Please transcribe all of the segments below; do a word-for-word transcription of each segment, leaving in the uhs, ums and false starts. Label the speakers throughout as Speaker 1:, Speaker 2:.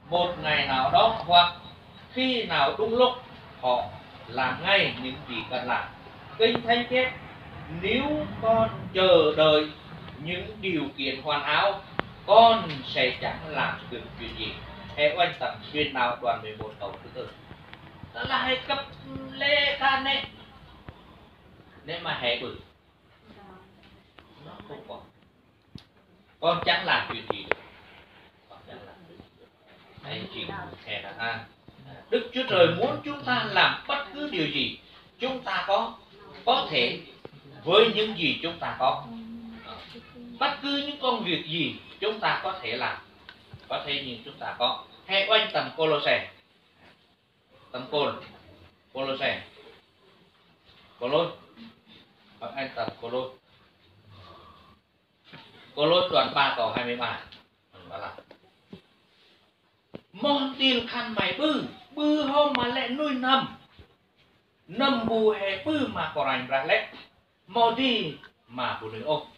Speaker 1: một ngày nào đó hoặc khi nào đúng lúc họ làm ngay những gì cần làm. Kinh Thánh chép nếu con chờ đợi những điều kiện hoàn hảo, con sẽ chẳng làm được chuyện gì. Hãy oanh tầm truyền nào đoạn mười một câu thứ tư. Đó là hãy cấp lê ca nè. Nếu mà hãy bự nó không có, con chẳng làm chuyện gì được. Con chẳng làm được. Anh chị hè là A. Đức Chúa Trời muốn chúng ta làm bất cứ điều gì chúng ta có có thể với những gì chúng ta có. Bất cứ những công việc gì chúng ta có thể làm, có thể như chúng ta có. Hãy oanh tầm Cô-lô-se, tầm côn Cô-lô-se, Cô-lô, anh tầm Cô-lô, Cô-lô đoạn ba câu hai mươi ba. Đó là mòn tiền khăn mày bư bư hôm mà lẽ nuôi nằm nằm bù hè bư mà có rành ra lẽ mò đi mà bù nữ ô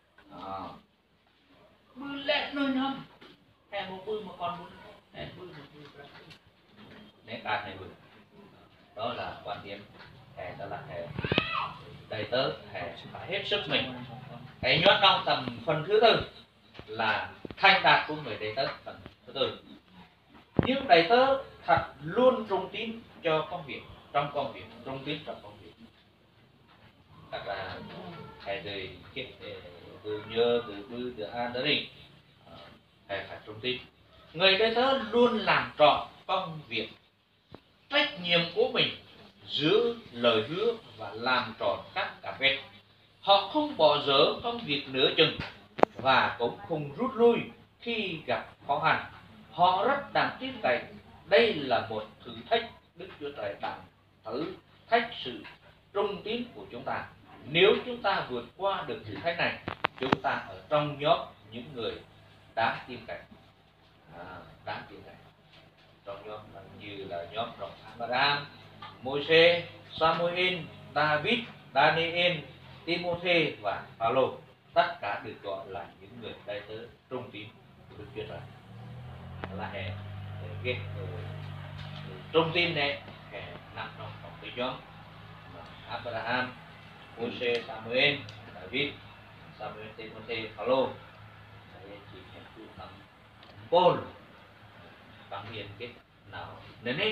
Speaker 1: bư lẽ nuôi nằm hè một bư mà còn bù hè bư một bư ra nét đạt này bư. Đó là quan điểm hè, đó là hè đầy tớ hè phải hết sức mình. Hãy nhớ trong tầm phần thứ tư là thành đạt của người đầy tớ. Phần thứ tư, nhưng đầy tớ thật luôn trung tín cho công việc, trong công việc, trung tín trong công việc. Thật là thầy từ từ nhớ từ bư từ an đó đi, thầy phải trung tín. Người đầy tớ luôn làm trọn công việc, trách nhiệm của mình, giữ lời hứa và làm trọn các cam kết. Họ không bỏ dở công việc nửa chừng và cũng không rút lui khi gặp khó khăn. Họ rất đáng tin cậy. Đây là một thử thách Đức Chúa Trời đang thử thách sự trung tín của chúng ta. Nếu chúng ta vượt qua được thử thách này, chúng ta ở trong nhóm những người đáng tin cậy, à, đáng tin cậy. Trong nhóm như là nhóm rộng Abraham, Môi-se, Samuel, David, Daniel, Timôthê và Phaolô, tất cả được gọi là những người đầy tớ trung tín của Đức Chúa Trời. Là hệ cái trung tín này hệ nằm trong một cái nhóm Abraham, Môi-se, Samuel, David, Samuel, Timôthê, Phaolô. Chỉ hệ tu tầm Paul bằng hiền cái nào nên hết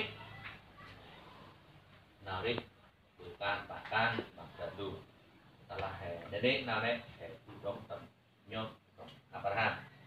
Speaker 1: nào đi từ can bản can bằng tận đủ. Đó là hệ nên hết nào đấy hệ tu trong tầm nhóm Abraham.